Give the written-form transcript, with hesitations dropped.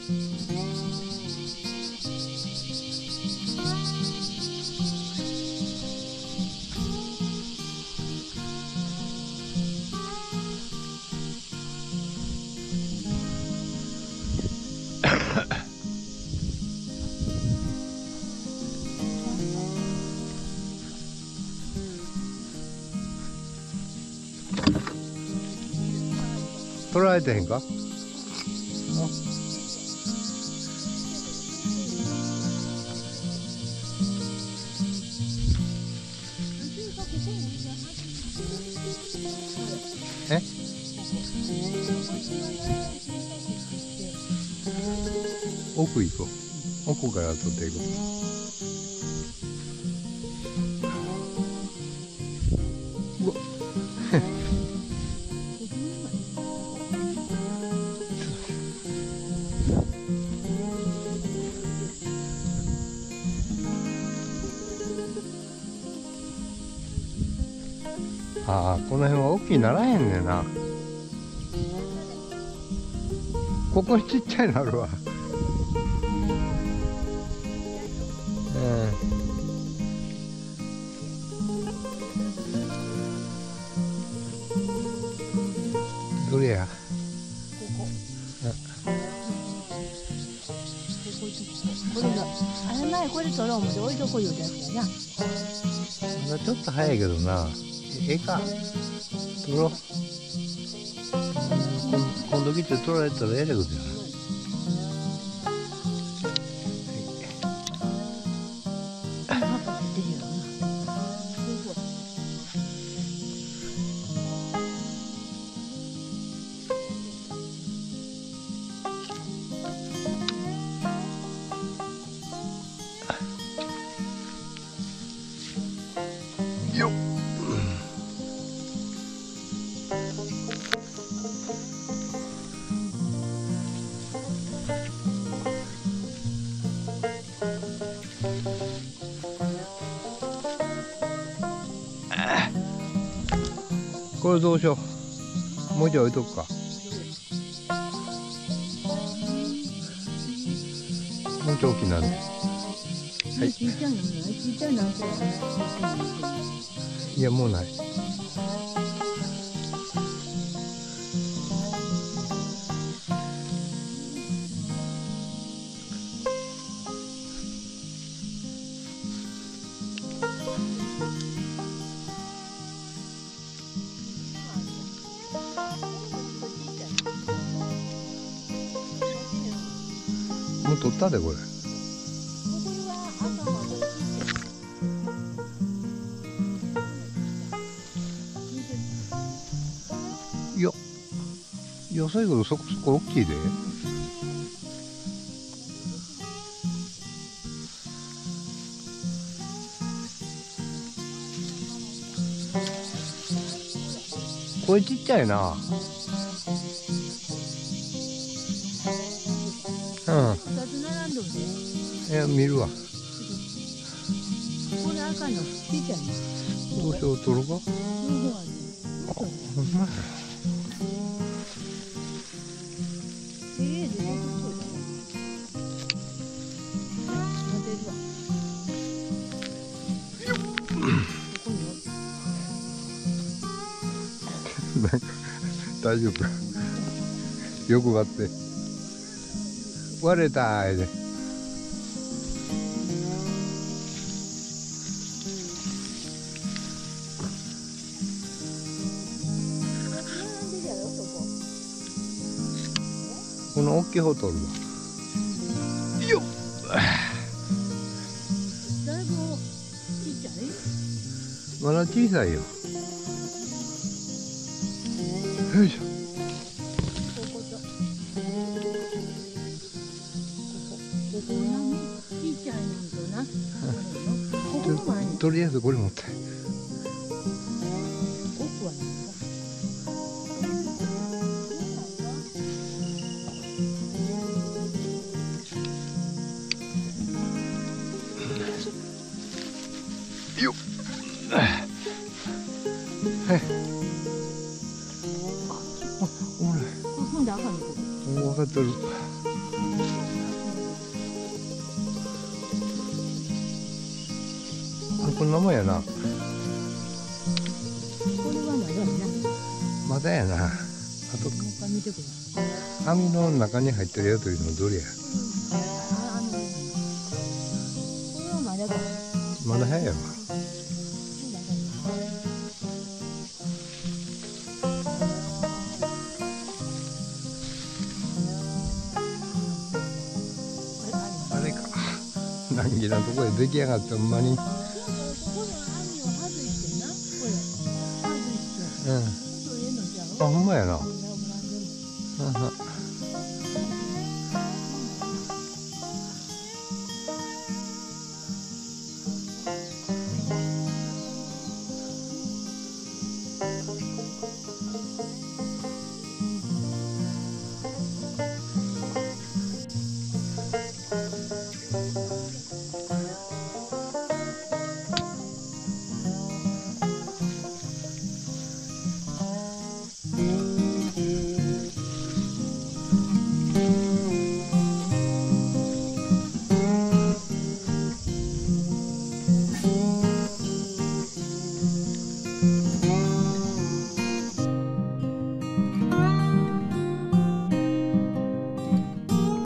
取られてへんか？え？奥行こう。奥から取っていこう。うわああ、この辺は大きいならへんねんな。ここにちっちゃいなるわ。どれや？ これのあれ前これ取ろう思って置いとこういうやつやな。 まだちょっと早いけどな。ええか。取ろう。今度来て取られたらえらいことやな。よっ。これどうしよう。もう一度置いとくか。もうちょい大きなんで。はい。いや、もうない。もう取ったでこれ。いや、野菜がそこそこ大きいで。これちっちゃいな。うん。いや、見るわ。 これ赤のちっちゃいね。 どうしよう、取るか。あ、ほんまや。大丈夫か。欲張って割れたーいで。この大きい方取るわ。よっ。 だいぶちっちゃい？ まだ小さいよ。よいしょ。とりあえずこれ持って。よっ。はい。おもろい。分かってる。 こんなもんやな。 これはまだやな。 まだやな。あともう一回見てください。 網の中に入ってるやつよりもどれや。 これはまだか。 まだ早いわ。あれか。難儀なとこへ出来上がってほんまに。 この網を外してな。これ外して。 うん。 そういうのじゃあ、ほんまやな。 これはもう何でも。